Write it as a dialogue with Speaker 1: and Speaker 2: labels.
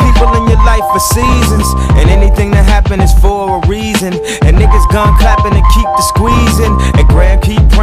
Speaker 1: people in your life for seasons, and anything that happen is for a reason. And niggas gun clapping and keep the squeezing, and grand keep